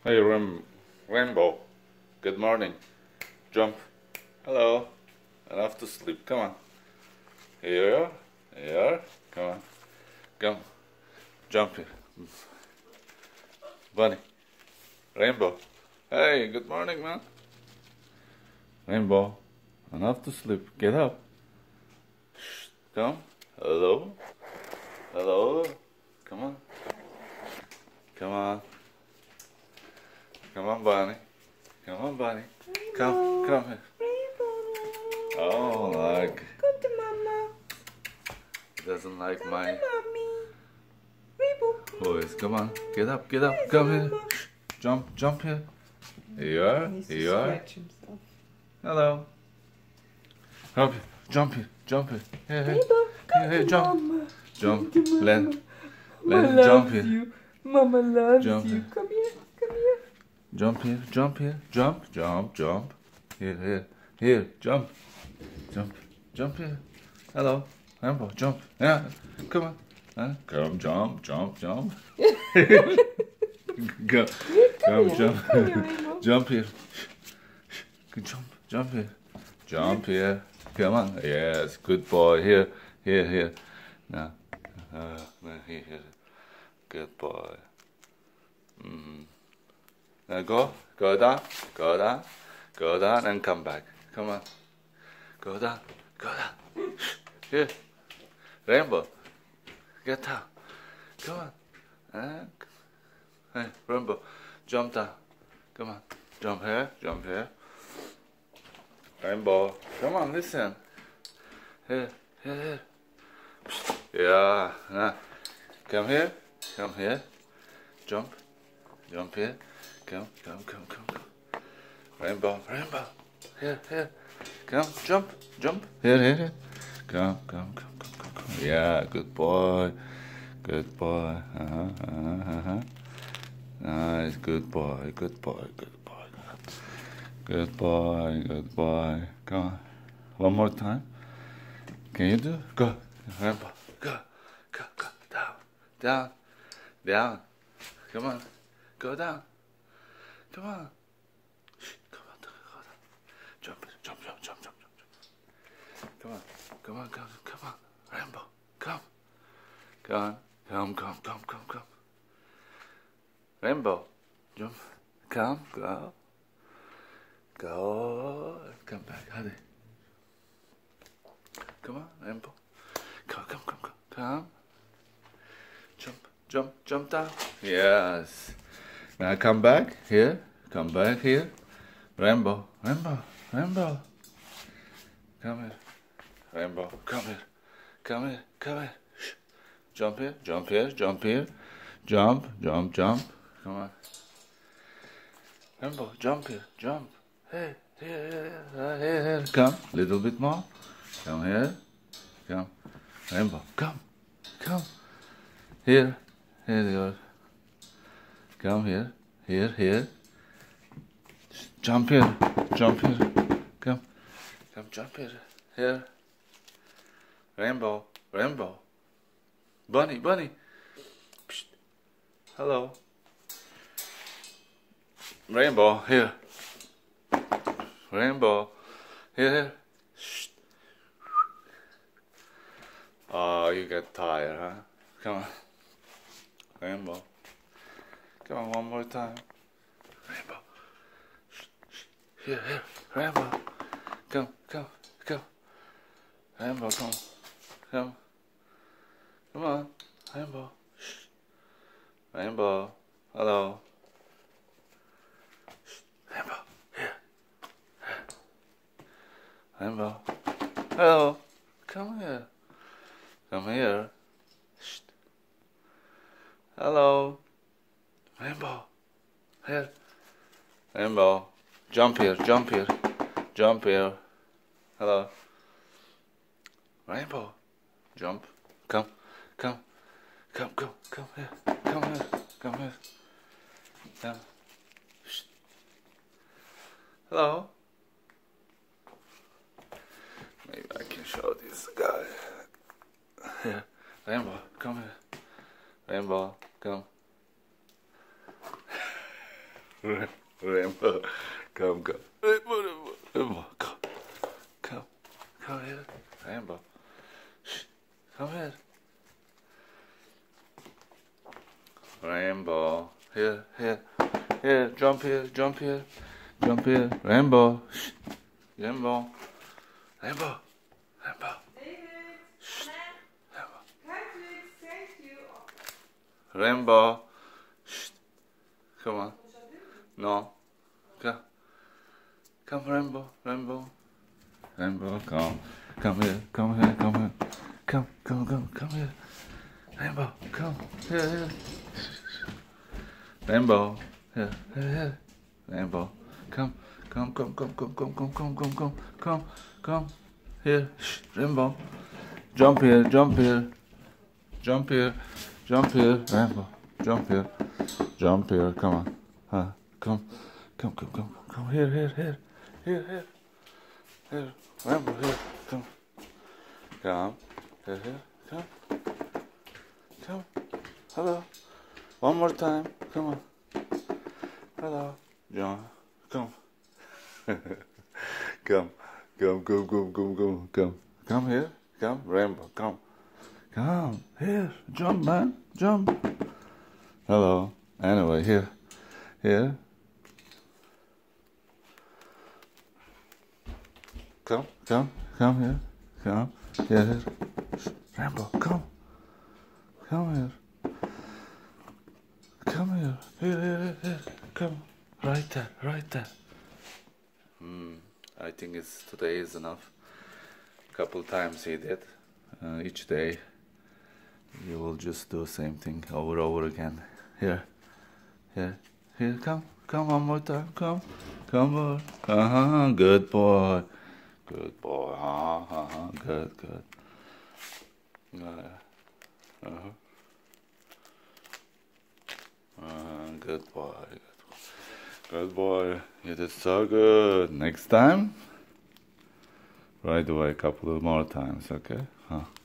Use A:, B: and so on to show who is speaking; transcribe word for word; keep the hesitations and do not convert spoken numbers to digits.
A: Hey, Ram Rainbow. Good morning. Jump. Hello. Enough to sleep. Come on. Here. Here. Come on. Come. Jump here. Bunny. Rainbow. Hey, good morning, man. Rainbow. Enough to sleep. Get up. Shh. Come. Hello. Hello. Come on. Come on. Come on, Bunny. Come on, Bunny. Come, come here.
B: Rainbow.
A: Oh, like.
B: Come to Mama.
A: Doesn't like
B: Come
A: my
B: to Mommy. Rainbow.
A: voice. Come on, get up, get up. Come here. Shh. Jump, jump here. Here you are.
B: He needs
A: Here
B: to
A: you are.
B: stretch himself.
A: Hello. Jump here. Jump here. Jump here. Here, here.
B: Rainbow, come
A: Here, here,
B: to
A: jump.
B: Mama.
A: Jump.
B: Come to Mama.
A: Let,
B: Mama
A: let him
B: loves
A: jump here.
B: you. Mama loves
A: Jump
B: you.
A: here.
B: Come here. Come here.
A: Jump here. Jump here. Jump, jump, jump. Here, here. Here. Jump. Jump. Jump here. Hello. Rainbow, jump. Yeah. Come on. Huh? Come, jump, jump, jump. Go. Come,
B: here.
A: jump.
B: Come here, Rainbow.
A: Jump here. Jump, jump here. Jump here. Come on. Yes, good boy. Here, here, here. Now, uh, here, here. Good boy. Mm-hmm. Now go, go down, go down, go down, and come back. Come on. Go down, go down. Here. Rainbow. Get down. Come on. Uh, hey, Rainbow. Jump down. Come on. Jump here, jump here. Rainbow. Come on, listen. Here, here, here. Yeah. Now, come here, come here. Jump, jump here. Come, come, come, come, come. Rainbow, Rainbow. Here, here. Come, jump, jump. Here, here, here. Come, come, come, come, come, come. Yeah, good boy. Good boy. Uh-huh, uh-huh, uh-huh. Nice, good boy, good boy, good boy. Good boy, good boy. Come on. One more time. Can you do it? Go. Rainbow. Go. Go, go. Down. Down. Down. Come on. Go down. Come on. Shh. Come on. Go down. Jump. Jump, jump, jump, jump, jump. Come on. Come on, come, come on. Rainbow. Come. Come on. Come, come, come, come, come. Rainbow. Jump. Come. Go. Go. Come back. Hadi. Come on, Rainbow. Come, come, come, come. Come. Jump, jump, jump down. Yes. Now come back here. Come back here. Rainbow, Rainbow, Rainbow. Come here. Rainbow, come here. Come here, come here. Shh. Jump here, jump here, jump here. Jump, jump, jump. Come on. Rainbow, jump here, jump. Hey, here, here, here, here, here. Come, little bit more. Come here. Come. Rainbow, come, come. Here, here you are. Come here, here, here. Jump here, jump here. Come, come, jump here, here. Rainbow, Rainbow. Bunny, Bunny. Psst. Hello. Rainbow, here. Rainbow, here, here. Shh. Oh, you get tired, huh? Come on. Rainbow. Come on, one more time. Rainbow. Shh, shh. Here, here. Rainbow. Come, come, come. Rainbow, come. Come. Come on. Rainbow. Shh. Rainbow. Hello. Shh. Rainbow. Here. Here. Rainbow. Hello. Come here. Come here. Shh. Hello. Rainbow. Here. Rainbow. Jump here, jump here. Jump here. Hello. Rainbow. Jump. Come. Come. Come, come, come here. Come here. Come here. Come. Shh. Hello. Maybe I can show this guy. Here. Rainbow, come here. Rainbow, come. Rainbow, come, come. Rainbow, Rainbow, Rainbow, come, come, come here. Rainbow, shh, come here. Rainbow, here, here, here. Jump here, jump here, jump here. Rainbow, shh, Rainbow, Rainbow, Rainbow.
B: David,
A: Shh, Rainbow.
B: Patrick, thank you.
A: Rainbow, shh, come on. No. Come. Come, Rainbow, Rainbow. Rainbow, come. Come here, come here, come here. Come, come, come, come here. Rainbow, come. Here, here. Rainbow, here, here, here. Rainbow, come. Come, come, come, come, come, come, come, come, come, come, come. Here, shh, Rainbow. Jump here, jump here. Jump here, jump here. Rainbow, jump here. Jump here, come on. Huh. Come, come, come, come, come here, here, here, here, here, here, Rainbow, here, come, come, here, here, come, come, hello, one more time, come on, hello, John, come, come, come, come, come, come, come, come, come here, come, Rainbow, come, come, here, jump, man, jump, hello, anyway, here, here. Come, come, come here, come, here, here. Rainbow, come, come here, come here, here, here, here, here, come, right there, right there. Hmm, I think it's today is enough. Couple times he did, uh, each day. You will just do the same thing over over again. Here, here, here, come, come one more time, come, come on. Uh-huh, good boy. Good boy, uh huh, uh huh, good, good. Uh huh. Uh, good boy, good, good boy. You did so good. Next time, right away, a couple of more times, okay? Huh.